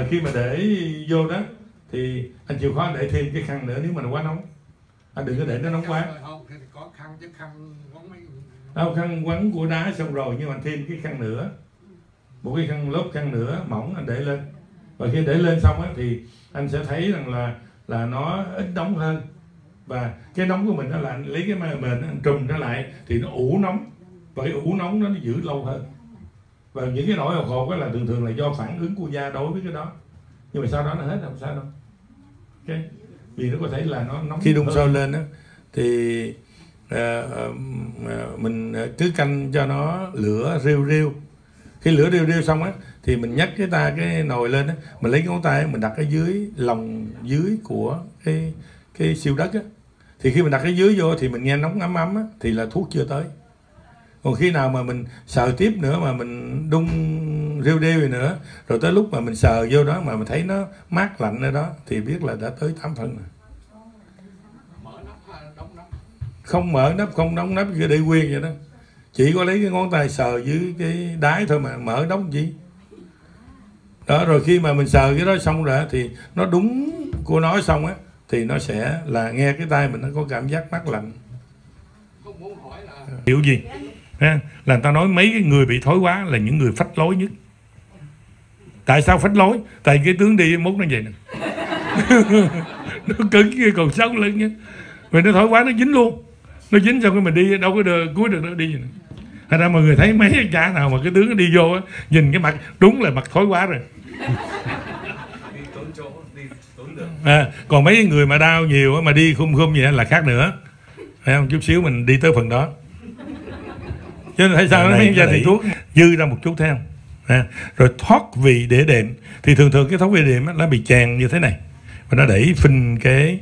khi mà để vô đó thì anh chịu khó để thêm cái khăn nữa nếu mà nó quá nóng. Anh đừng có để nó nóng quá. Không, thì có khăn chứ khăn quấn mấy... Đâu, khăn quấn của đá xong rồi nhưng mà anh thêm cái khăn nữa, một cái khăn lớp khăn nữa mỏng anh để lên. Và khi để lên xong á thì anh sẽ thấy rằng là nó ít nóng hơn, và cái nóng của mình đó là anh lấy cái mền anh trùm nó lại thì nó ủ nóng, và cái ủ nóng nó giữ lâu hơn. Và những cái nỗi hột hột là thường là do phản ứng của da đối với cái đó, nhưng mà sau đó nó hết không sao đâu. Okay. Vì nó có thể là nó nóng. Khi đun sôi lên á thì mình cứ canh cho nó lửa riu riu. Khi lửa riu riu xong á thì mình nhấc cái nồi lên á, mình lấy cái ngón tay mình đặt ở dưới lòng dưới của cái siêu đất á. Thì khi mình đặt cái dưới vô thì mình nghe nóng ấm ấm á thì là thuốc chưa tới. Còn khi nào mà mình sờ tiếp nữa mà mình đun riu riu rồi nữa, rồi tới lúc mà mình sờ vô đó mà mình thấy nó mát lạnh ở đó thì biết là đã tới 8 phần rồi. Không mở nắp, không đóng nắp, cứ để nguyên vậy đó. Chỉ có lấy cái ngón tay sờ dưới cái đáy thôi mà mở đóng gì. Đó, rồi khi mà mình sờ cái đó xong rồi thì nó đúng của nó xong á thì nó sẽ là nghe cái tay mình nó có cảm giác mát lạnh. Không muốn hỏi là... Hiểu gì? Ha? Là người ta nói mấy cái người bị thói quá là những người phách lối nhất. Tại sao phách lối? Tại cái tướng đi mốt nó vậy nè. Nó cứng cái còn sống lưng nhá. Vì nó thói quá nó dính luôn. Nó dính xong cái mình đi đâu có được cuối được nó đi vậy nè. Thành ra mọi người thấy mấy cái cha nào mà cái tướng nó đi vô á, nhìn cái mặt đúng là mặt thói quá rồi. Còn mấy người mà đau nhiều mà đi khum vậy là khác nữa. Thấy không? Chút xíu mình đi tới phần đó. Chứ thấy sao nó ra thì thuốc dư ra một chút thấy không? Rồi thoát vị đĩa đệm thì thường cái thoát vị đĩa đệm nó bị tràn như thế này và nó đẩy phình cái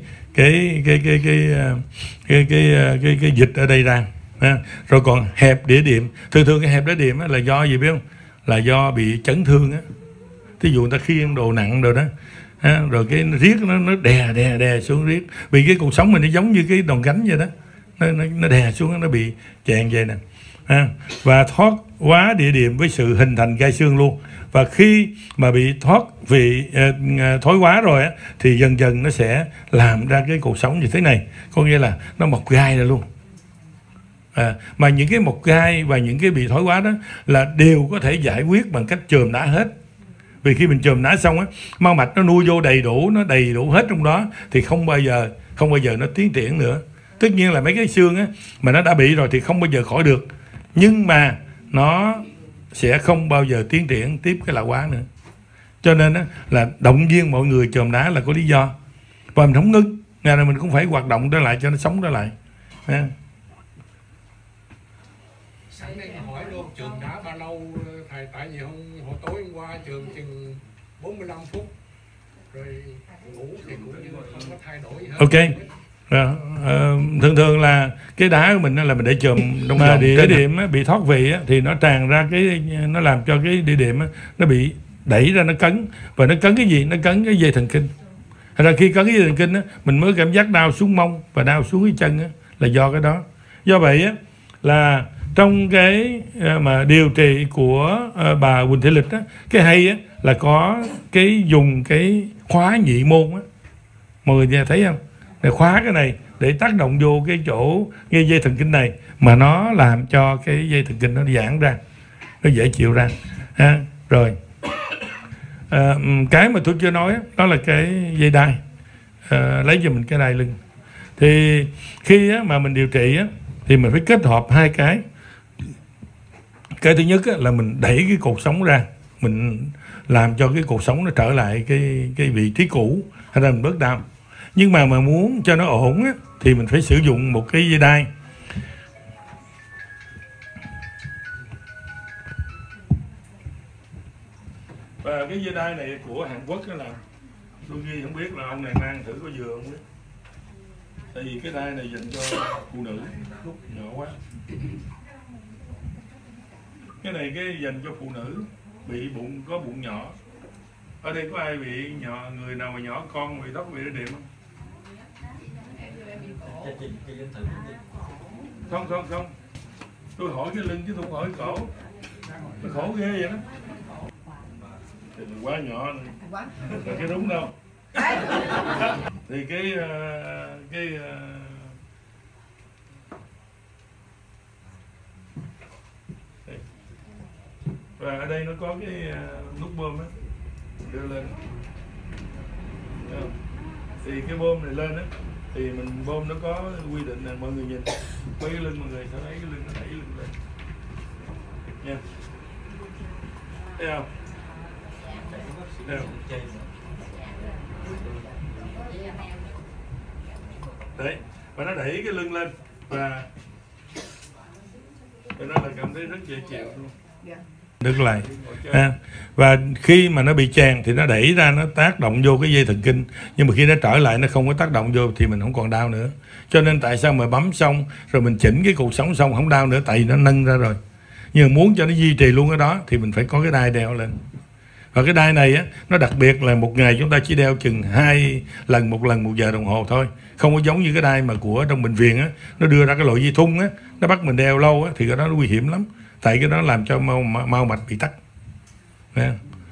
dịch ở đây ra. Rồi còn hẹp đĩa đệm, thường cái hẹp đĩa đệm là do gì biết không? Là do bị chấn thương á. Thí dụ người ta khiêng đồ nặng rồi đó. Rồi cái riết nó đè xuống riết, vì cái cuộc sống mình nó giống như cái đòn gánh vậy đó, nó đè xuống, nó bị chèn vậy nè. Và thoát quá địa điểm với sự hình thành gai xương luôn. Và khi mà bị thoát vị thói quá rồi á thì dần dần nó sẽ làm ra cái cuộc sống như thế này, có nghĩa là nó mọc gai ra luôn. Mà những cái mọc gai và những cái bị thói quá đó là đều có thể giải quyết bằng cách chườm đá hết. Vì khi mình chườm đá xong á, mau mạch nó nuôi vô đầy đủ, nó đầy đủ hết trong đó thì không bao giờ nó tiến triển nữa. Tất nhiên là mấy cái xương á mà nó đã bị rồi thì không bao giờ khỏi được, nhưng mà nó sẽ không bao giờ tiến triển tiếp cái lão hóa nữa. Cho nên á là động viên mọi người chườm đá là có lý do, và mình không ngưng, ngày nào mình cũng phải hoạt động trở lại cho nó sống trở lại. Sáng nay hỏi luôn chườm đá bao lâu thầy, tại vì hồi tối hôm qua chườm chừng 45 phút rồi ngủ thì cũng như không có thay đổi gì hết. Ok. Thường là cái đá của mình là mình để chườm trong vòng địa điểm bị thoát vị á, thì nó tràn ra nó làm cho cái địa điểm á, nó bị đẩy ra, nó cấn. Và nó cấn cái gì? Nó cấn cái dây thần kinh. Thành ra khi cấn cái dây thần kinh á, mình mới cảm giác đau xuống mông và đau xuống cái chân á, là do cái đó. Do vậy á là trong cái mà điều trị của bà Quỳnh Thị Lịch á, cái hay á là có cái dùng cái khóa nhị môn á, mọi người nghe thấy không? Để khóa cái này để tác động vô cái chỗ ngay dây thần kinh này, mà nó làm cho cái dây thần kinh nó giãn ra, nó dễ chịu ra. Rồi cái mà tôi chưa nói đó là cái dây đai. Lấy cho mình cái đai lưng. Thì khi mà mình điều trị á, thì mình phải kết hợp hai cái. Cái thứ nhất là mình đẩy cái cột sống ra, mình làm cho cái cột sống nó trở lại cái vị trí cũ, hay là mình bớt đau. Nhưng mà muốn cho nó ổn á, thì mình phải sử dụng một cái dây đai. Và cái dây đai này của Hàn Quốc đó là tôi ghi không biết là ông này mang thử có vừa không biết. Tại vì cái đai này dành cho phụ nữ lúc nhỏ quá. Cái này dành cho phụ nữ bị có bụng nhỏ. Ở đây có ai bị người nào mà nhỏ con bị tóc bị đĩa đệm không? Không. Tôi hỏi cái lưng chứ tôi không hỏi cổ. Nó khổ ghê vậy đó. Thì quá nhỏ nữa. Cái đúng đâu. Thì và ở đây nó có cái nút bơm á, đưa lên. Thì cái bơm này lên á thì mình bơm nó có quy định là mọi người nhìn mấy cái lưng mọi người sẽ thấy cái lưng nó đẩy lưng lên nha, thấy không? Thấy không? Đấy, và nó đẩy cái lưng lên và nó là cảm thấy rất dễ chịu luôn. Được lại và khi mà nó bị tràn thì nó đẩy ra, nó tác động vô cái dây thần kinh, nhưng mà khi nó trở lại nó không có tác động vô thì mình không còn đau nữa. Cho nên tại sao mà bấm xong rồi mình chỉnh cái cột sống xong không đau nữa, tại vì nó nâng ra rồi. Nhưng mà muốn cho nó duy trì luôn cái đó thì mình phải có cái đai đeo lên. Và cái đai này á, nó đặc biệt là một ngày chúng ta chỉ đeo chừng 2 lần, 1 giờ đồng hồ thôi. Không có giống như cái đai mà của trong bệnh viện á, nó đưa ra cái loại dây thun á, nó bắt mình đeo lâu á thì cái đó nó nguy hiểm lắm. Tại cái đó làm cho mau mạch bị tắc. Đấy.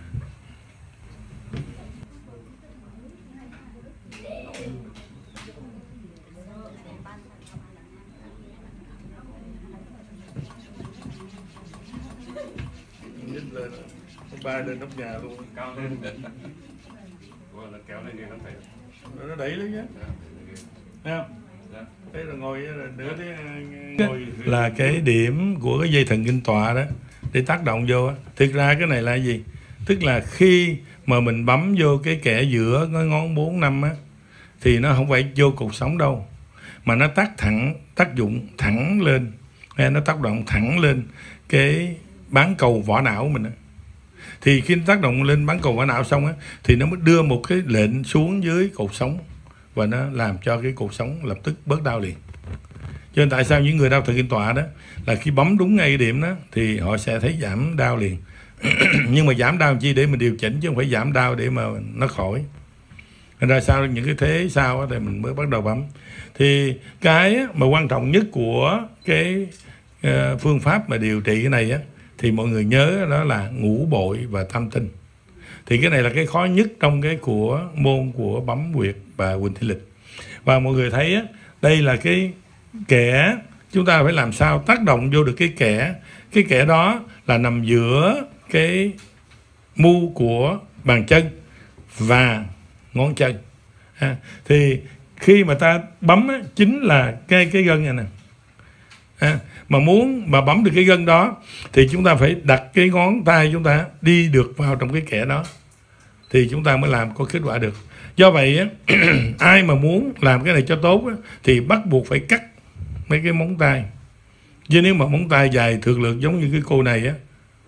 Lên, bay lên nóc nhà luôn, cao lên, là kéo lên cái phải, nó đẩy lên nhé, thấy không? Thế là ngồi nửa tiếng ngồi là cái điểm của cái dây thần kinh tọa đó để tác động vô á. Thực ra cái này là gì? Tức là khi mà mình bấm vô cái kẽ giữa cái ngón 4, 5 á thì nó không phải vô cột sống đâu, mà nó tác dụng thẳng lên, nó tác động thẳng lên cái bán cầu vỏ não của mình á. Thì khi tác động lên bán cầu vỏ não xong á thì nó mới đưa một cái lệnh xuống dưới cột sống và nó làm cho cái cột sống lập tức bớt đau liền. Cho nên tại sao những người đau thần kinh tọa đó là khi bấm đúng ngay cái điểm đó thì họ sẽ thấy giảm đau liền. Nhưng mà giảm đau chi để mình điều chỉnh chứ không phải giảm đau để mà nó khỏi. Thành ra sau những cái thế sau đó, thì mình mới bắt đầu bấm. Thì cái mà quan trọng nhất của cái phương pháp mà điều trị cái này á thì mọi người nhớ đó là ngũ bội và tam tinh. Thì cái này là cái khó nhất trong cái của môn của bấm huyệt và huỳnh thủy lịch. Và mọi người thấy á, đây là cái kẽ, chúng ta phải làm sao tác động vô được cái kẽ. Cái kẽ đó là nằm giữa cái mu của bàn chân và ngón chân. Thì khi mà ta bấm á, chính là cái gân này nè. Mà muốn mà bấm được cái gân đó thì chúng ta phải đặt cái ngón tay chúng ta đi được vào trong cái kẽ đó thì chúng ta mới làm có kết quả được. Do vậy á, ai mà muốn làm cái này cho tốt á, thì bắt buộc phải cắt mấy cái móng tay. Chứ nếu mà móng tay dài thượt lượt giống như cái cô này á,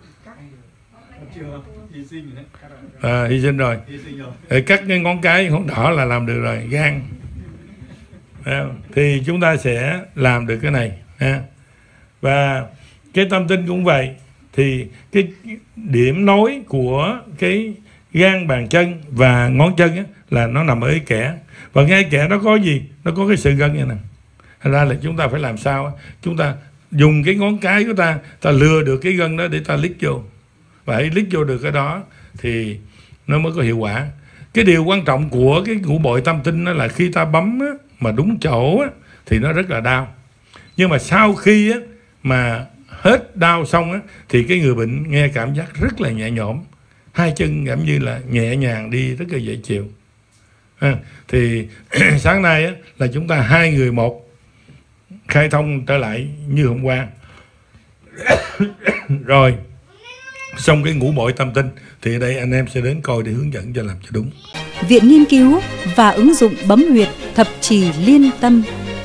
hy sinh rồi. Cắt cái ngón cái ngón đỏ là làm được rồi, gan. Thì chúng ta sẽ làm được cái này. Và cái tam tinh cũng vậy. Thì cái điểm nối của cái gan bàn chân và ngón chân á, là nó nằm ở cái kẽ. Và ngay kẽ đó có gì? Nó có cái sợi gân như này. Thành ra là chúng ta phải làm sao? Chúng ta dùng cái ngón cái của ta lừa được cái gân đó để ta lít vô. Và hãy lít vô được cái đó thì nó mới có hiệu quả. Cái điều quan trọng của cái ngũ bội tam tinh đó là khi ta bấm á, mà đúng chỗ á, thì nó rất là đau. Nhưng mà sau khi á, mà hết đau xong á, thì cái người bệnh nghe cảm giác rất là nhẹ nhõm. Hai chân cảm như là nhẹ nhàng đi, rất là dễ chịu. Thì sáng nay á, là chúng ta 2 người 1 khai thông trở lại như hôm qua. Rồi xong cái ngũ bội tam tinh thì ở đây anh em sẽ đến coi để hướng dẫn cho làm cho đúng. Viện Nghiên cứu và ứng dụng bấm huyệt Thập Trì Liên Tâm